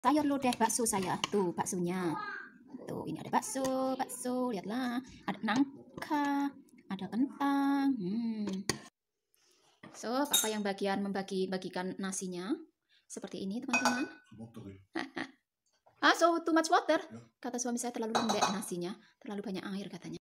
Sayur lodeh bakso saya. Tuh baksonya. Tuh ini ada bakso, lihatlah. Ada nangka, ada kentang. So, papa yang bagikan nasinya seperti ini, teman-teman. So too much water. Kata suami saya terlalu lembek nasinya, terlalu banyak air katanya.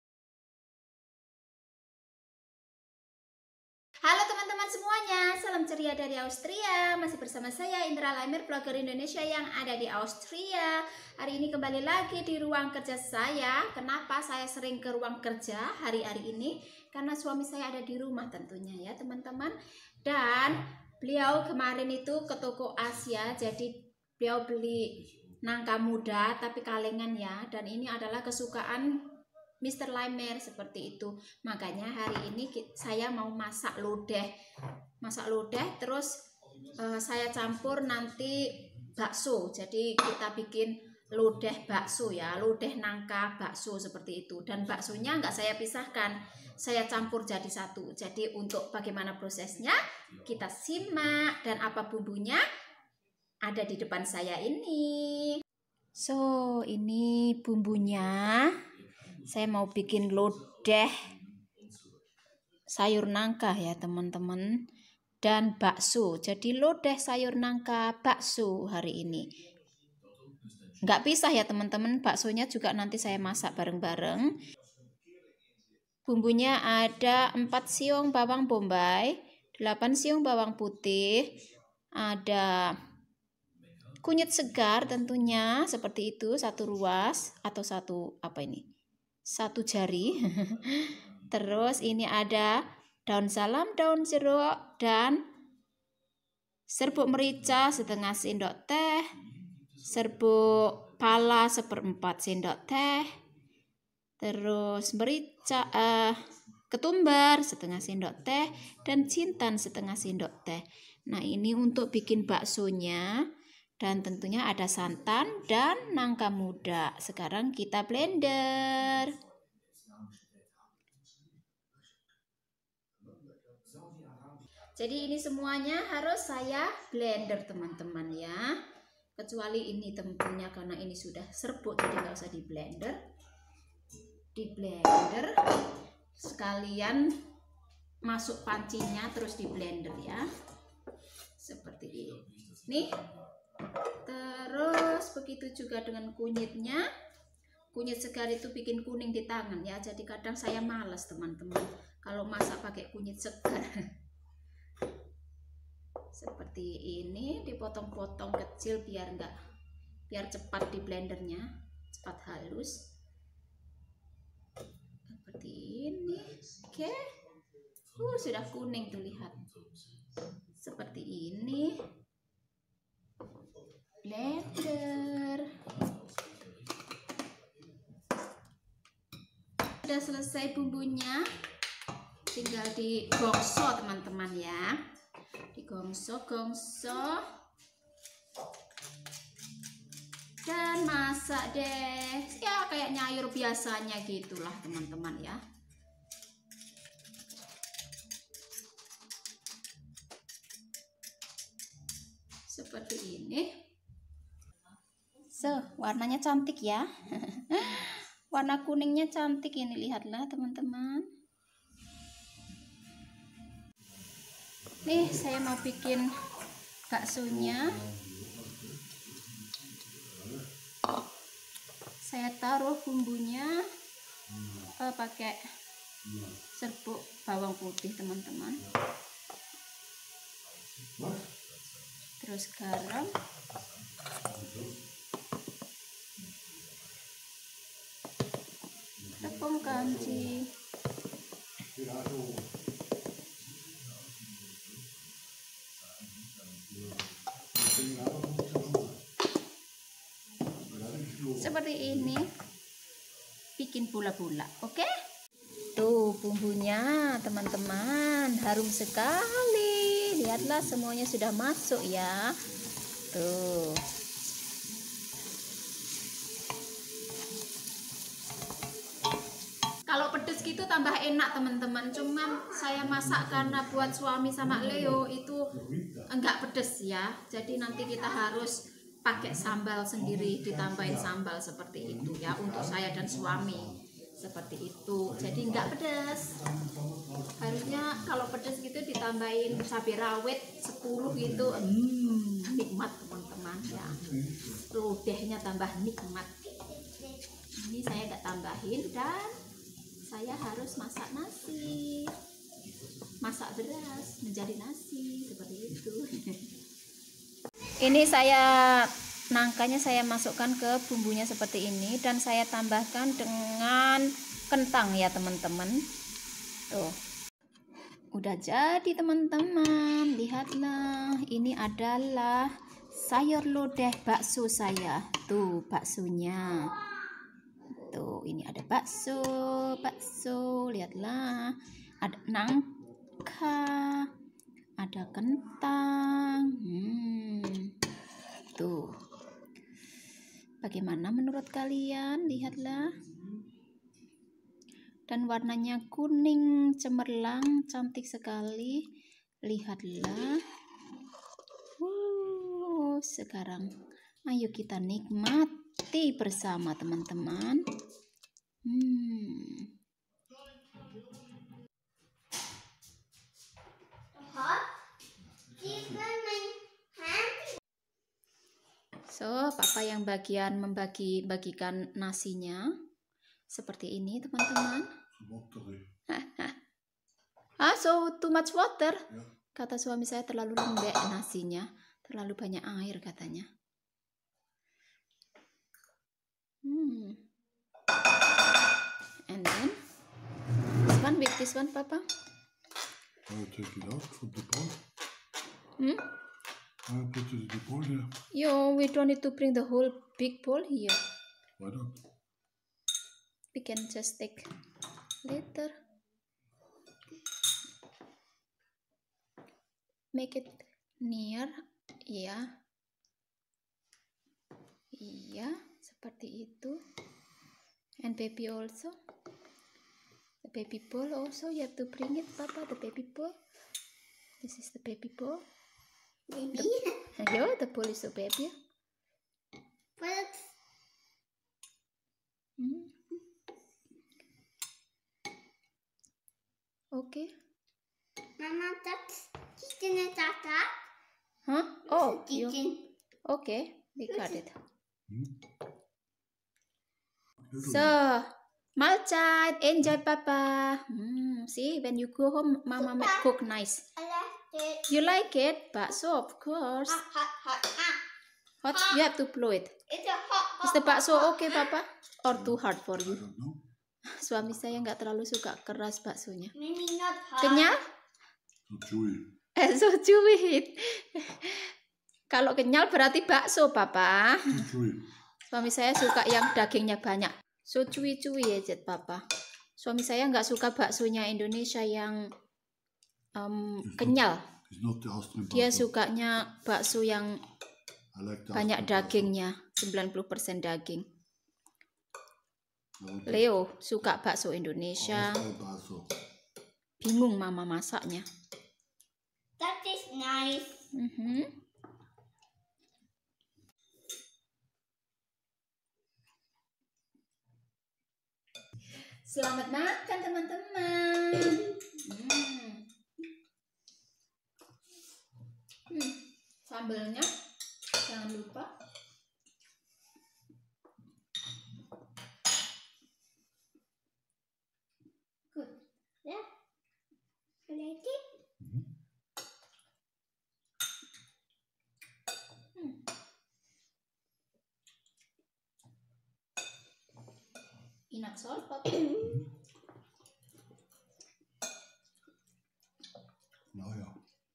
Halo teman-teman semuanya, salam ceria dari Austria. Masih bersama saya Indra Laimer, vlogger Indonesia yang ada di Austria. Hari ini kembali lagi di ruang kerja saya. Kenapa saya sering ke ruang kerja hari-hari ini? Karena suami saya ada di rumah tentunya ya teman-teman. Dan beliau kemarin itu ke toko Asia, jadi beliau beli nangka muda tapi kalengan ya. Dan ini adalah kesukaan Mr. Laimer seperti itu. Makanya hari ini saya mau masak lodeh. Terus saya campur nanti bakso. Jadi kita bikin lodeh bakso ya, lodeh nangka bakso seperti itu. Dan baksonya nggak saya pisahkan, saya campur jadi satu. Jadi untuk bagaimana prosesnya kita simak, dan apa bumbunya ada di depan saya ini. So ini bumbunya. Saya mau bikin lodeh sayur nangka ya teman-teman, dan bakso. Jadi lodeh sayur nangka bakso hari ini. Nggak pisah ya teman-teman, baksonya juga nanti saya masak bareng-bareng. Bumbunya ada 4 siung bawang bombay, 8 siung bawang putih, ada kunyit segar tentunya seperti itu, 1 ruas atau 1 jari. Terus ini ada daun salam, daun jeruk, dan serbuk merica setengah sendok teh, serbuk pala 1/4 sendok teh, terus merica, ketumbar setengah sendok teh, dan jintan setengah sendok teh. Nah ini untuk bikin baksonya. Dan tentunya ada santan dan nangka muda. Sekarang kita blender. Jadi ini semuanya harus saya blender teman-teman ya. Kecuali ini tentunya karena ini sudah serbuk, jadi nggak usah di blender. Di blender sekalian masuk pancinya terus di blender ya. Seperti ini. Terus begitu juga dengan kunyitnya. Kunyit segar itu bikin kuning di tangan ya. Jadi kadang saya malas teman-teman kalau masak pakai kunyit segar. Seperti ini, dipotong-potong kecil biar cepat di blendernya, cepat halus. Seperti ini. Oke. Sudah kuning tuh, lihat. Seperti ini. Blender. Sudah selesai bumbunya. Tinggal digongso teman-teman ya. Digongso dan masak deh ya, kayak nyayur biasanya gitulah teman-teman ya. Seperti ini. So warnanya cantik ya. Warna kuningnya cantik ini, lihatlah teman-teman. Nih saya mau bikin baksonya. Saya taruh bumbunya pakai serbuk bawang putih teman-teman. Terus garam. Tepung kanji. Seperti ini, bikin bola-bola, oke? Tuh bumbunya teman-teman, harum sekali. Lihatlah semuanya sudah masuk ya. Tuh. Kalau pedes gitu tambah enak teman-teman. Cuman saya masak karena buat suami sama Leo itu enggak pedes ya. Jadi nanti kita harus pakai sambal sendiri, ditambahin sambal seperti itu ya, untuk saya dan suami seperti itu. Jadi nggak pedas. Harusnya kalau pedas gitu ditambahin cabai rawit 10 gitu. Nikmat teman-teman ya. Lodehnya tambah nikmat. Ini saya nggak tambahin, dan saya harus masak nasi, masak beras menjadi nasi seperti itu. Ini saya nangkanya saya masukkan ke bumbunya seperti ini, dan saya tambahkan dengan kentang ya teman-teman. Tuh, udah jadi teman-teman, lihatlah, ini adalah sayur lodeh bakso saya. Tuh baksonya, tuh ini ada bakso, lihatlah, ada nangka, ada kentang. Tuh, bagaimana menurut kalian? Lihatlah, dan warnanya kuning cemerlang, cantik sekali. Lihatlah. Sekarang ayo kita nikmati bersama teman-teman. So, papa yang bagikan nasinya seperti ini teman-teman. So too much water? Ya. Kata suami saya terlalu lembek nasinya, terlalu banyak air katanya. And then this one papa. I'll take it out from the bowl. I'll put it in the bowl here. Yo, we don't need to bring the whole big bowl here. Why not? We can just take later. Make it near, ya. Iya, seperti itu. And baby also. The baby bowl also, you have to bring it, papa, the baby bowl. This is the baby bowl. Baby? The bowl is the baby. But Okay. Mama, that's kitchen tata. Huh? Oh, Kitchen. Okay, we got it. Little So, Malchai, enjoy papa. See, when you go home, mama make cook nice. I left it. You like it? Bakso, of course. Hot. Hot, you have to blow it. It's a hot. Is the bakso okay, papa? Or too hard for I you? don't know. Suami saya nggak terlalu suka keras baksonya. Maybe not hot. Kenyal? So chewy. So chewy. Kalau kenyal berarti bakso, papa. Too chewy. Suami saya suka yang dagingnya banyak. So cuy-cuy ya, Jet papa. Suami saya nggak suka baksonya Indonesia yang kenyal. It's not the Austrian Dia bakso. sukanya bakso yang I like the banyak Austrian dagingnya, 90% daging. bakso. I want Leo suka bakso Indonesia. Austrian bakso. Bingung mama masaknya. That is nice. Selamat makan teman-teman. Sambelnya jangan lupa. Good. Yeah. You like it? Enough salt, papa. Nou ja.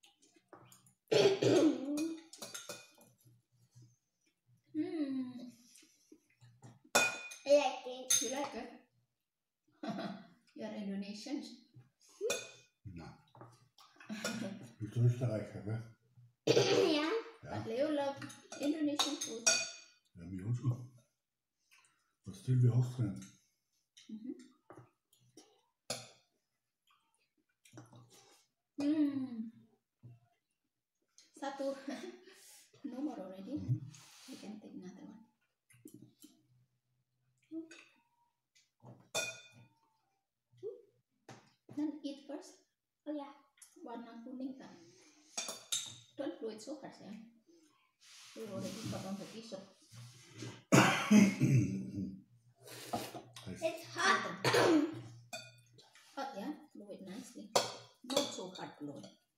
I like it. You like it? You are Indonesians. Nou. Je bent Oostenrijker, hè? Yeah. But Leo love Indonesian food. Ja, me also. But still we Austrian. Satu. No more already. You can warna kuning kan? Don't blow it so hard, sayang. We already got on the t-shirt. It's hot. Hot, yeah? Blow it nicely. Not so hard blow.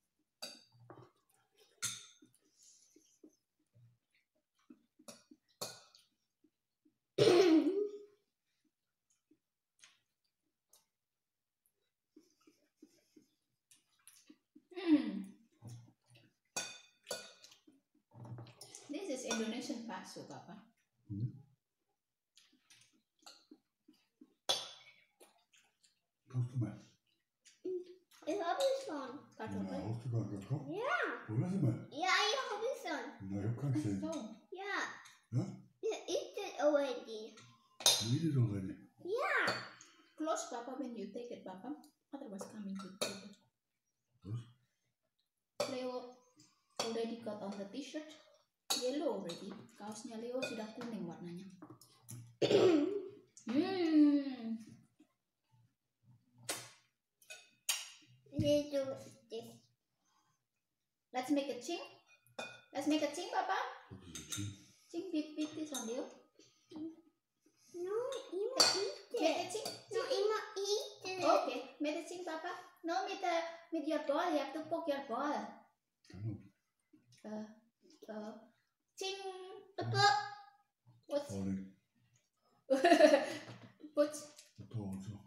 This is Indonesian bakso, Papa. Kost mig. It's Robinson. Karton, Ja, right? hast du gar nicht gehabt? Yeah. Wo ist er? Yeah, it's Robinson. Na, ich hab keinen gesehen. So, Yeah. Ja? You eat it already. Wie ist es already? Yeah. close, Papa, when you take it, Papa. Otherwise coming to people. Terus? Leo already got on the t-shirt. Yellow already. Kaosnya Leo sudah kuning warnanya. Let's do this. Let's make a ching. Let's make a ching, Papa. Wat is het zien? Ching, beat this one, Leo. No, Ima eat Make it. a ching. No, Ima eat it. Okay, make a ching, Papa. No, with your ball. You have to poke your ball. Kan ook. Ching. Papa. What's Falling. put? Dat hoort zo.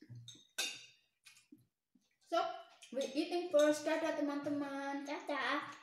So, we're eating first. Dadah teman-teman. Dadah.